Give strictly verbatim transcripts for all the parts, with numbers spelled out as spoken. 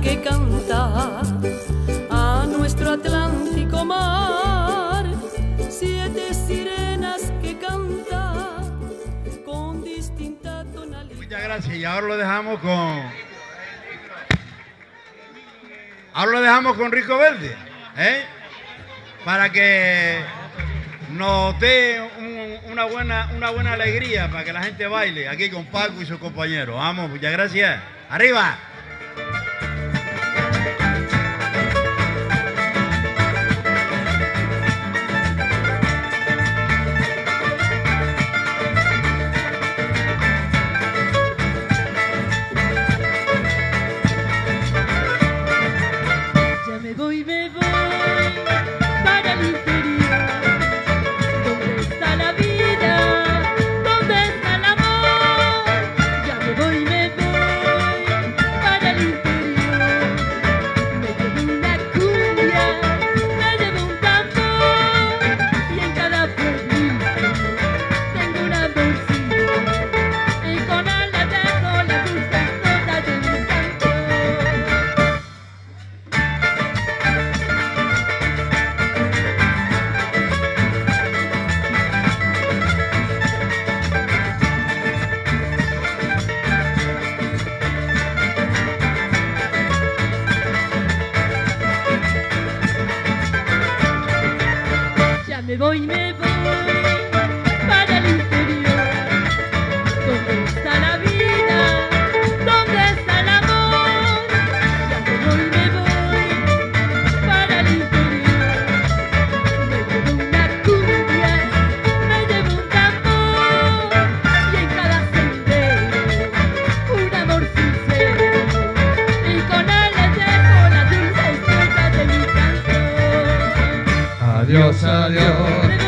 que canta a nuestro Atlántico mar, siete sirenas que canta con distinta tonalidad. Muchas gracias, y ahora lo dejamos con... Ahora lo dejamos con Rico Verde, ¿eh? Para que nos dé un, una, buena, una buena alegría, para que la gente baile aquí con Paco y sus compañeros. Vamos, muchas gracias. ¡Arriba! Me voy, me voy para el interior, donde está la vida, donde está el amor. Ya me voy, me voy para el interior, me llevo una cumbia, me llevo un tambor, y en cada sendero un amor sincero, y con él les dejo la dulce historia de mi canción. Adiós, adiós.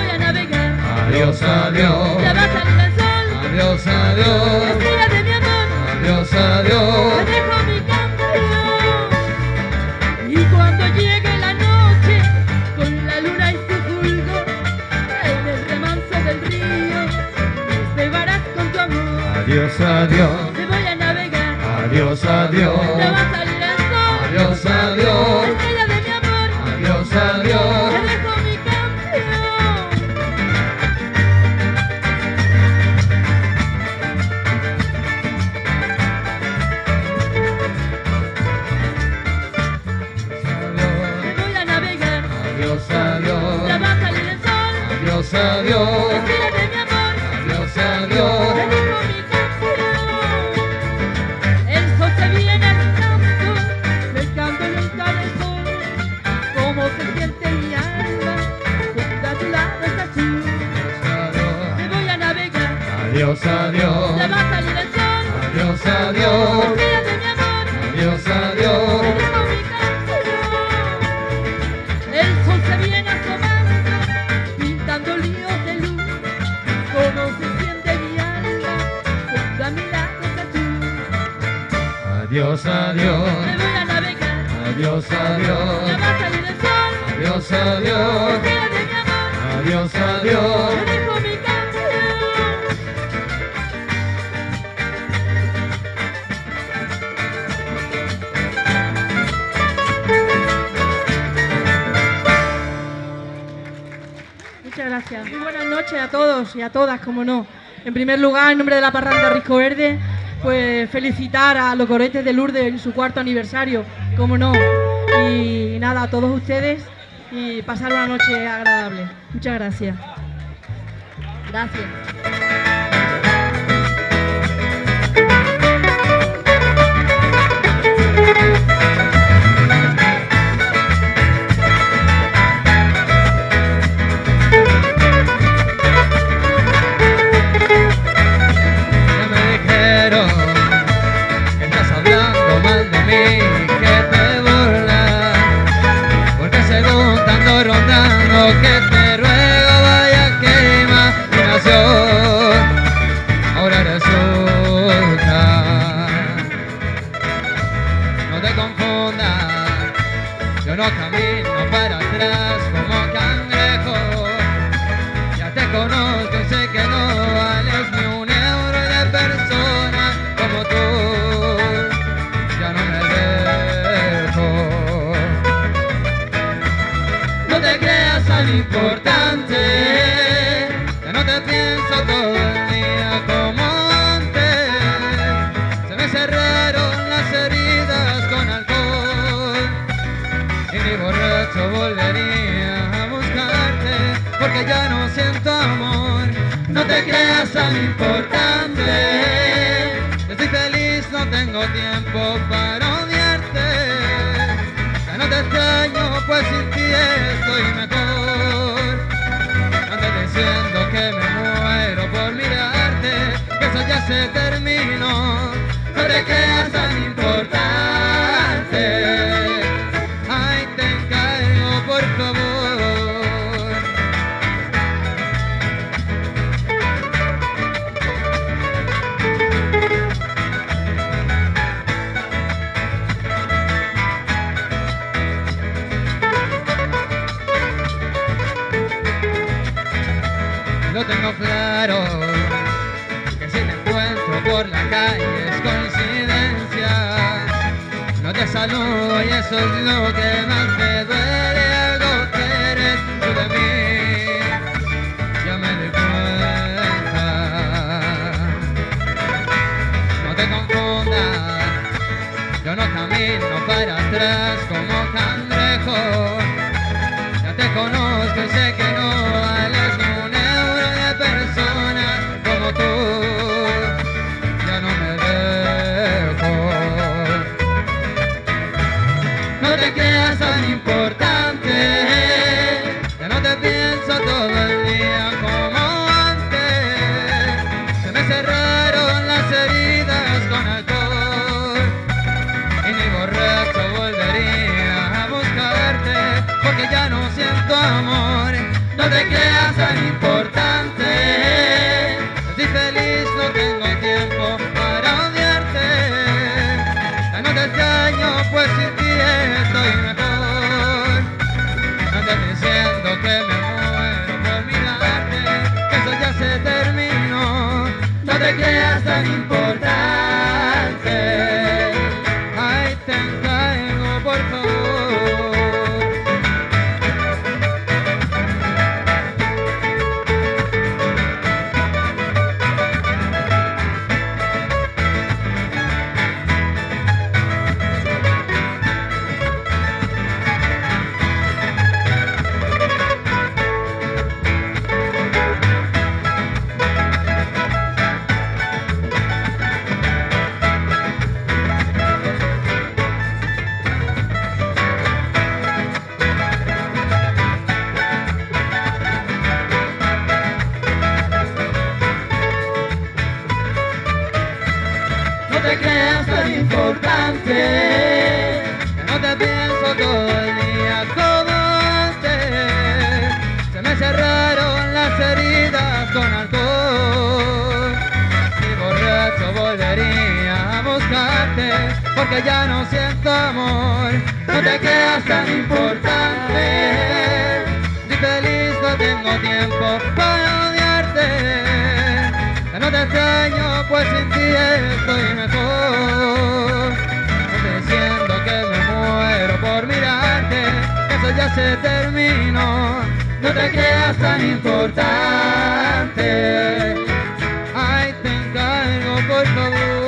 Adiós, adiós. Ya va a salir el sol. Adiós, adiós. Estrella de mi amor. Adiós, adiós. Te dejo mi canción. Y cuando llegue la noche, con la luna y su fulgor, en el remanso del río, me cebarás con tu amor. Adiós, adiós. Te voy a navegar. Adiós, adiós. Ya va a salir el sol. Adiós, adiós. Estrella de mi amor. Adiós, adiós. Te dejo mi canción. Adiós, adiós. Ya va a salir el sol. Adiós, adiós. Estrella de mi amor. Adiós, adiós. Te dejo mi canción. El sol se viene alzando, cercándolo un calefón. Cómo se siente mi alma, junto a tu lado estás tú. Te voy a navegar. Adiós, adiós. Ya va a salir el sol. Adiós, adiós. Estrella de mi amor. Adiós, adiós. Te dejo mi canción. El sol se viene asomando, pintando líos de luz. Cómo se siente mi alma, junto a mi lado estás tú. Adiós, adiós. Me voy a navegar. Adiós, adiós. Ya va a salir el sol. Adiós, adiós. Estrella de mi amor. Adiós, adiós. Te dejo mi canción. Muchas gracias. Muy buenas noches a todos y a todas, como no. En primer lugar, en nombre de la parranda Risco Verde, pues felicitar a los Coretes de Lourdes en su cuarto aniversario, como no. Y nada, a todos ustedes y pasar una noche agradable. Muchas gracias. Gracias. Que te ruego vaya que imaginación ahora resulta. No te confundas, yo no camino para atrás como cangrejo. Ya te conozco y sé que no vales ni un euro de persona como tú. Ya no me importante. Ya no te pienso todo el día como antes. Se me cerraron las heridas con alcohol y ni borracho volvería a buscarte, porque ya no siento amor. No te creas tan importante. Estoy feliz, no tengo tiempo para odiarte. Ya no te extraño, pues sin ti estoy mejor. No andes diciendo que me muero por mirarte, que eso ya se terminó. No te creas tan importante. Ay, te encargo, por favor. Lo tengo claro, que si te encuentro por la calle es coincidencia. No te saludo y eso es lo que más me duele. Algo que eres tú de mí, ya me di cuenta. No te confundas, yo no camino para atrás como cangrejo. Ya te conozco y sé que no vales ni un euro de persona como tú. Ya no me dejo. No te creas tan importante. Ya no te pienso todo el día como antes. Se me cerraron las heridas con alcohol y ni borracho volvería a buscarte, porque ya no siento amor. No te creas tan importante. Estoy feliz, no tengo tiempo para odiarte. Ya no te extraño, pues sin ti estoy mejor. No te estoy diciendo que me muero por mirarte, que eso ya se terminó. No te creas tan importante. Ay, te encargo, por favor. No te creas tan importante. No te pienso todo el día como antes. Se me cerraron las heridas con alcohol y borracho volvería a buscarte, porque ya no siento amor. No te creas tan importante. Estoy feliz, no tengo tiempo para odiarte. Ya no te extraño, pues sin ti estoy mejor. No estoy diciendo que me muero por mirarte, que eso ya se terminó. No te creas tan importante. Ay, te encargo, por favor.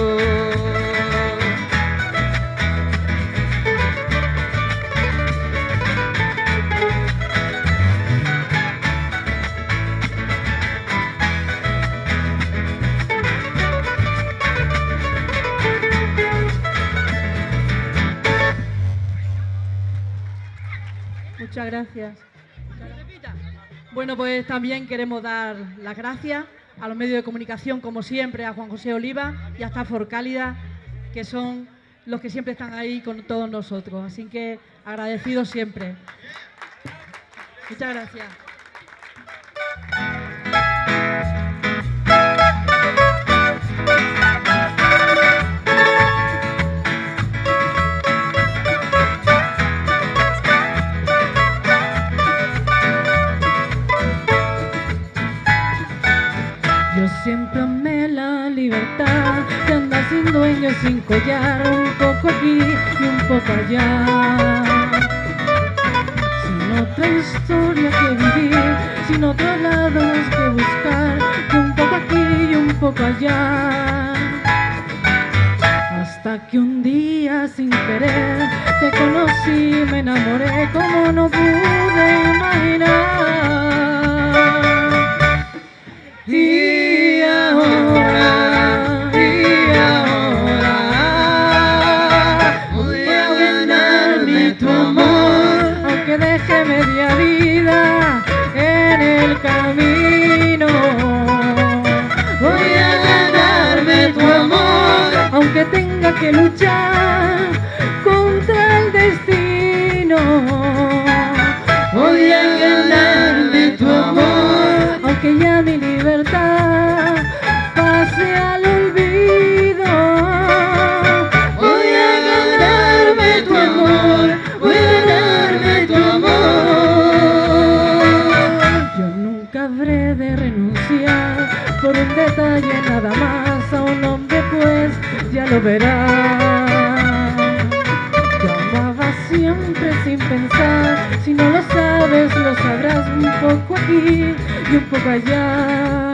Muchas gracias. Bueno, pues también queremos dar las gracias a los medios de comunicación, como siempre, a Juan José Oliva y a Stafford Cálida, que son los que siempre están ahí con todos nosotros. Así que agradecidos siempre. Muchas gracias. Yo siempre amé la libertad de andar sin dueño y sin collar, un poco aquí y un poco allá. Si no otra historia que vivir, sin otros lados que buscar, y un poco aquí y un poco allá. Hasta que un día sin querer te conocí, me enamoré como no pude imaginar. Y ahora, y ahora voy a ganarme tu amor, aunque deje media vida en el camino. Voy a ganarme tu amor, aunque tenga que luchar contra el destino. Voy a ganarme tu amor, aunque ya mi libertad pase al olvido. Voy a ganarme tu amor, voy a ganarme tu amor. Yo nunca habré de renunciar por un detalle nada más a un hombre, pues ya lo verás. Yo amaba siempre sin pensar, si no lo sabes lo sabrás, un poco aquí y un poco allá.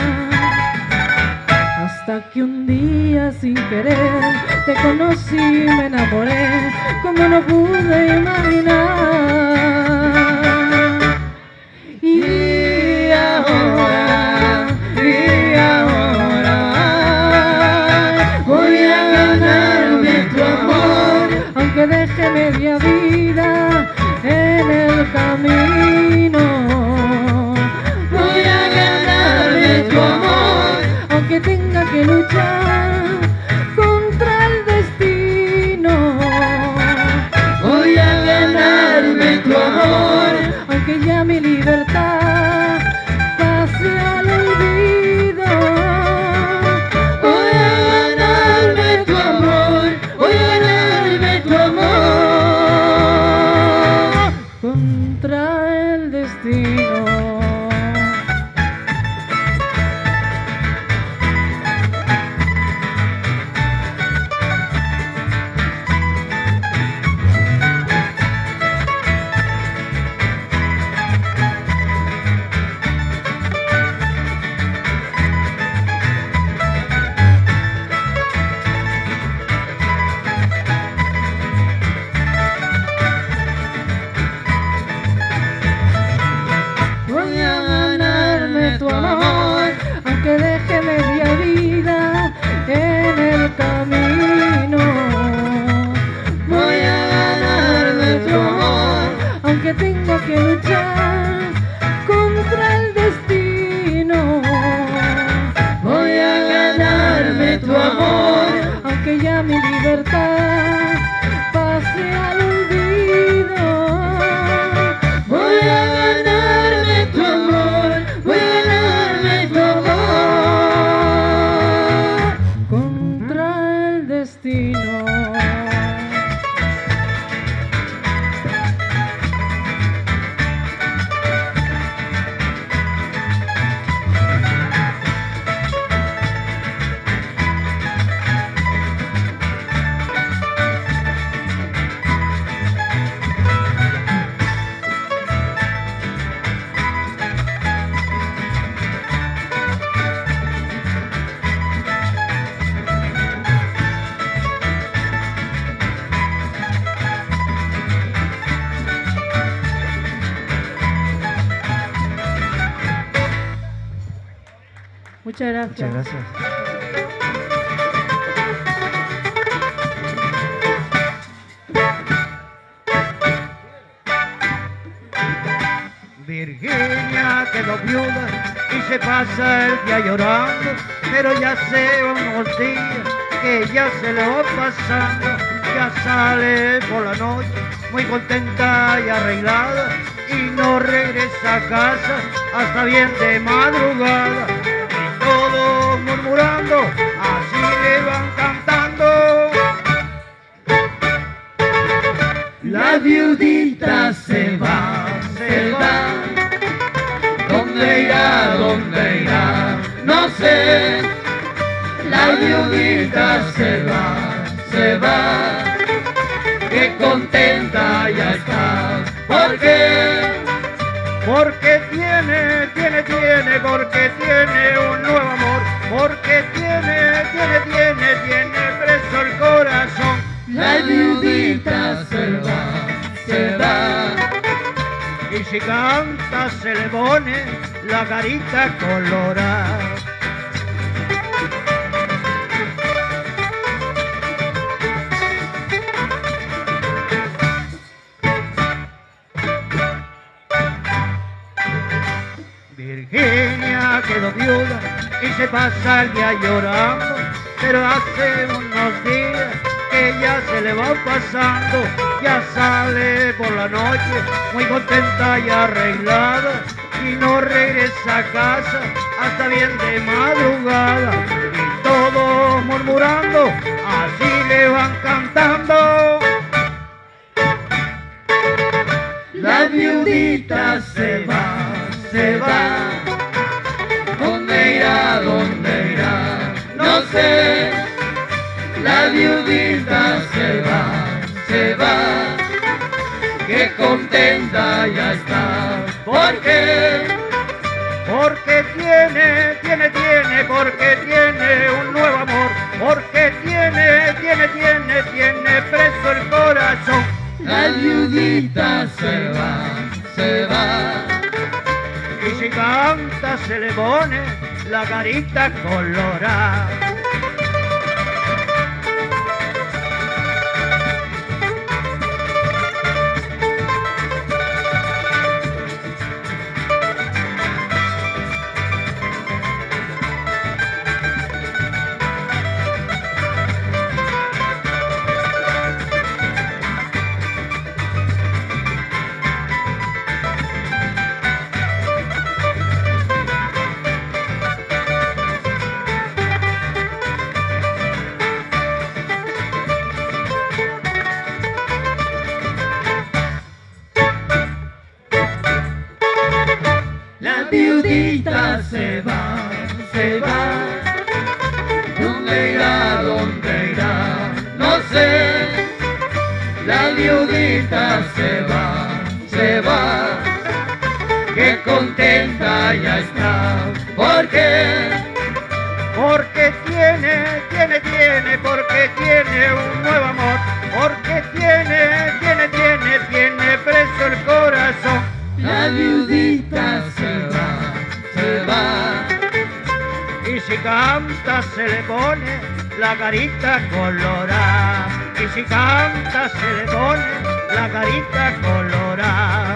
Hasta que un día sin querer te conocí, me enamoré como no pude imaginar. Y ahora, y ahora voy a ganarme tu amor, aunque deje media vida en el camino. Voy a ganarme tu amor, aunque tenga que luchar contra el destino. Voy a ganarme tu amor, aunque ya mi libertad pase al olvido. Voy a ganarme tu amor, voy a ganarme tu amor contra el destino. Voy a ganarme tu amor, aunque deje media vida en el camino. Voy a ganarme tu amor, aunque tenga que luchar contra el destino. Voy a ganarme tu amor, aunque ya mi libertad pase al olvido. Voy a ganarme tu amor, voy a ganarme tu amor contra el destino. Muchas gracias. Muchas gracias. Virginia quedó viuda y se pasa el día llorando, pero ya se unos días que ya se le va pasando. Ya sale por la noche muy contenta y arreglada y no regresa a casa hasta bien de madrugada. Y todos murmurando, así le van cantando. La viudita se va, se va. ¿Dónde irá, dónde irá? No sé. La viudita se va, se va. Qué contenta ya está, porque porque tiene, tiene, tiene, porque tiene un nuevo amor, porque tiene, tiene, tiene, tiene preso el corazón. La viudita se va, se va. Y si canta se le pone la carita colorada. Virginia quedó viuda y se pasa el día llorando, pero hace unos días que ya se le va pasando, ya sale por la noche muy contenta y arreglada y no regresa a casa hasta bien de madrugada, y todos murmurando así le van cantando. La viudita se va, se va. ¿Dónde irá, dónde irá? No sé. La viudita se va, se va. Qué contenta ya está. ¿Por qué? Porque tiene, tiene, tiene, porque tiene un nuevo amor, porque tiene, tiene, tiene, tiene preso el corazón. La viudita se va, se va. Y si canta se le pone la carita colorada. La viudita se va, se va. ¿Dónde irá, dónde irá? No sé. La viudita se va, se va. Qué contenta ya está. ¿Por qué? Porque tiene, tiene, tiene, porque tiene un nuevo amor, porque tiene, tiene, tiene, tiene preso el corazón. La viudita se va, se va. Y si canta se le pone la carita colorada. Y si canta se le pone la carita colorada.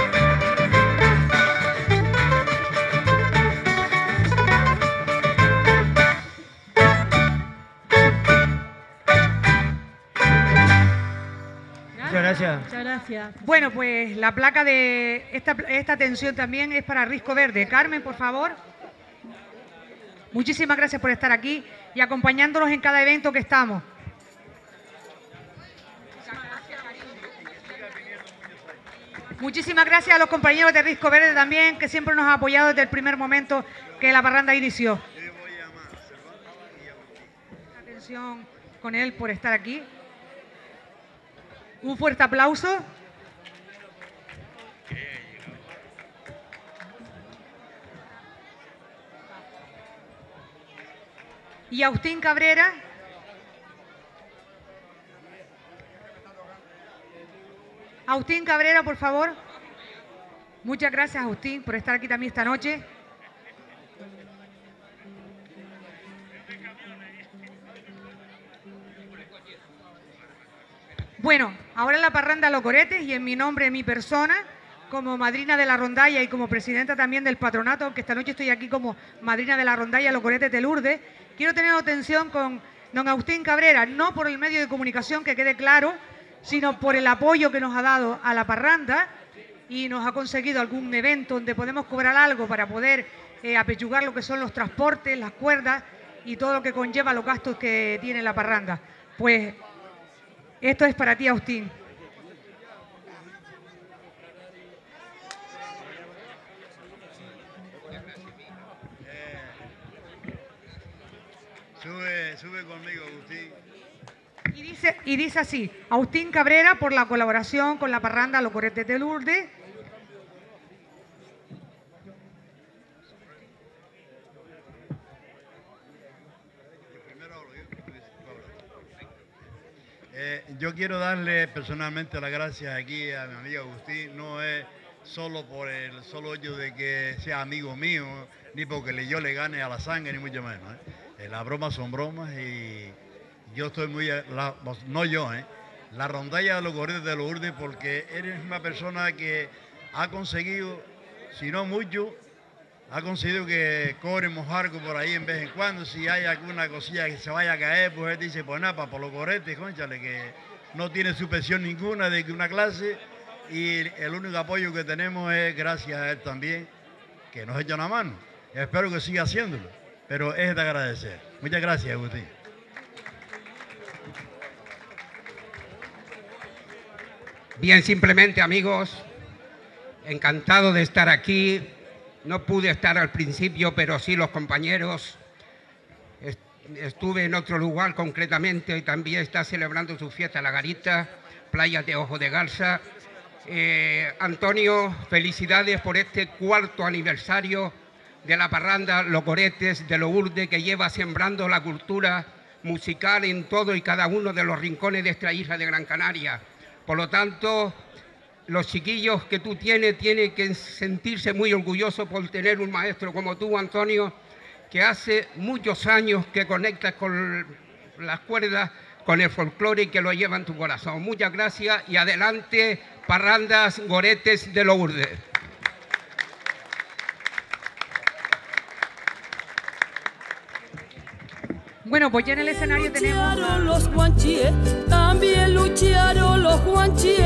Muchas gracias. Muchas gracias. Bueno, pues la placa de esta, esta atención también es para Risco Verde. Carmen, por favor. Muchísimas gracias por estar aquí y acompañándonos en cada evento que estamos. Muchísimas gracias a los compañeros de Risco Verde también, que siempre nos han apoyado desde el primer momento que la parranda inició. Atención con él por estar aquí. Un fuerte aplauso. Y Agustín Cabrera. Agustín Cabrera, por favor. Muchas gracias, Agustín, por estar aquí también esta noche. Bueno, ahora en la parranda Locoretes y en mi nombre, en mi persona, como madrina de la rondalla y como presidenta también del patronato, aunque esta noche estoy aquí como madrina de la rondalla Locoretes de Lourdes, quiero tener atención con don Agustín Cabrera, no por el medio de comunicación, que quede claro, sino por el apoyo que nos ha dado a la parranda y nos ha conseguido algún evento donde podemos cobrar algo para poder eh, apechugar lo que son los transportes, las cuerdas y todo lo que conlleva los gastos que tiene la parranda. Pues esto es para ti, Agustín. Sube, sube conmigo, Agustín. Y dice, y dice así: Agustín Cabrera por la colaboración con la parranda Locoretes de Lourdes. Eh, yo quiero darle personalmente las gracias aquí a mi amigo Agustín. No es solo por el solo hecho de que sea amigo mío, ni porque le, yo le gane a la sangre, ni mucho menos. ¿eh? Eh, las bromas son bromas y yo estoy muy... La, no yo, ¿eh? La rondalla de los Gorretes de Lourdes, porque eres una persona que ha conseguido, si no mucho, ha conseguido que cobremos algo por ahí en vez en cuando. Si hay alguna cosilla que se vaya a caer, pues él dice, pues nada, por los Gorretes, cónchale, que no tiene suspensión ninguna de una clase y el único apoyo que tenemos es gracias a él también, que nos echa una mano. Espero que siga haciéndolo, pero es de agradecer. Muchas gracias, Agustín. Bien, simplemente, amigos, encantado de estar aquí. No pude estar al principio, pero sí los compañeros. Estuve en otro lugar concretamente y también está celebrando su fiesta La Garita, Playas de Ojo de Garza. Eh, Antonio, felicidades por este cuarto aniversario de la parranda Los Gorretes de Lourdes, que lleva sembrando la cultura musical en todo y cada uno de los rincones de esta isla de Gran Canaria. Por lo tanto, los chiquillos que tú tienes tienen que sentirse muy orgullosos por tener un maestro como tú, Antonio, que hace muchos años que conectas con las cuerdas, con el folclore y que lo lleva en tu corazón. Muchas gracias y adelante, parrandas Gorretes de Lourdes. Bueno, pues ya en el escenario tenemos... Lucharon los guanchíes, también lucharon los guanchíes.